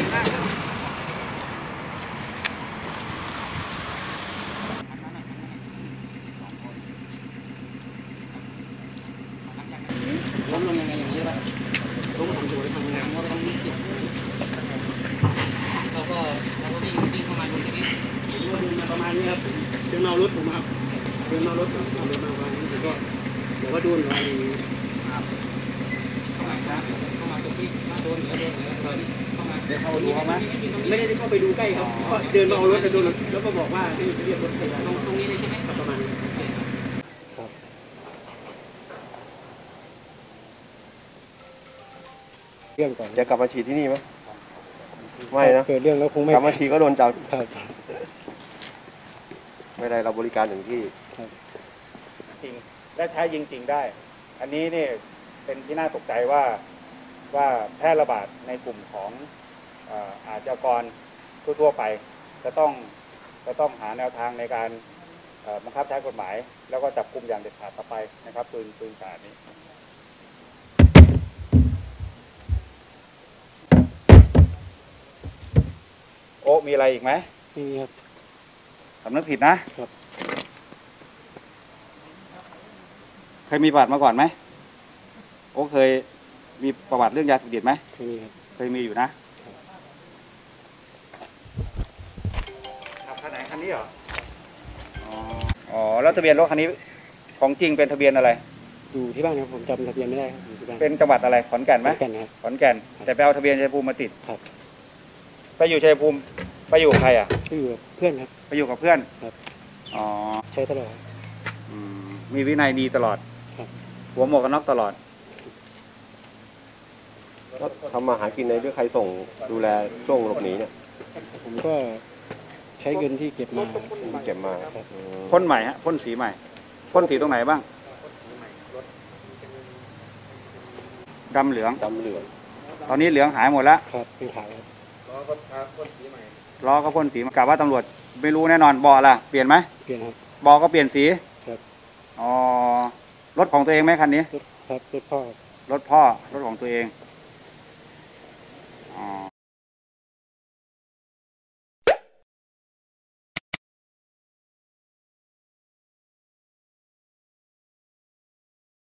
ล้มลงยังไงอย่างนี้ป่ะล้มทำตัวทำงานก็ต้องมีจิตเราก็วิ่งเข้ามาตรงนี้ผมก็เดินมาประมาณนี้ครับเดินมารถผมครับเดินมารถเดินมาประมาณนี้ผมก็บอกว่าโดนอะไรอย่างนี้ครับเข้ามาครับเข้ามาตรงที่มาโดนเหนือเราเข้ามาเดี๋ยวเขาดูเขาไหมไม่ได้เข้าไปดูใกล้ครับก็เดินมาเอารถไปโดนแล้วก็บอกว่าให้เรียกรถพยาบาลตรงนี้เลยใช่ไหมประมาณนี้ครับเรื่องก่อนจะกลับมาฉีดที่นี่ไหมไม่นะเกิดเรื่องแล้วคงไม่กลับมาฉีดก็โดนจับครับไม่ได้เราบริการถึงที่จริงและใช้ยิงจริงได้อันนี้นี่เป็นที่น่าตกใจว่าแพร่ระบาดในกลุ่มของอาชญากรทั่วไปจะต้องหาแนวทางในการบังคับใช้กฎหมายแล้วก็จับกลุ่มอย่างเด็ดขาดต่อไปนะครับปืนขนาดนี้โอ้มีอะไรอีกไหมไม่มีครับสำนึกผิดนะครับ เคยมีประวัติมาก่อนไหมโอ้เคยมีประวัติเรื่องยาเสพติดไหมเคยมีครับเคยมีอยู่นะขับคันไหนคันนี้เหรออ๋อแล้วทะเบียนรถคันนี้ของจริงเป็นทะเบียนอะไรอยู่ที่บ้านครับผมจำทะเบียนไม่ได้ครับอยู่ที่บ้านเป็นจังหวัดอะไรขอนแก่นไหมขอนแก่นครับขอนแก่นแต่ไปเอาทะเบียนชัยภูมิมาติดครับไปอยู่ชัยภูมิไปอยู่กับใครอ่ะไปอยู่กับเพื่อนครับไปอยู่กับเพื่อนครับอ๋อใช้ตลอดมีวินัยดีตลอดครับหัวหมวกกันน็อกตลอดก็ทำมาหากินในเรื่องใครส่งดูแลช่วงหลบหนีเนี่ยผมก็ใช้เงินที่เก็บมาพ่นใหม่ฮะพ่นสีใหม่พ่นสีตรงไหนบ้างดำเหลืองตอนนี้เหลืองหายหมดแล้วครับเป็นขาวล้อก็พ่นสีใหม่ล้อก็พ่นสีกะว่าตำรวจไม่รู้แน่นอนบอกล่ะเปลี่ยนไหมเปลี่ยนครับบอกก็เปลี่ยนสีครับอ๋อรถของตัวเองไหมคันนี้ครับรถพ่อรถพ่อรถของตัวเอง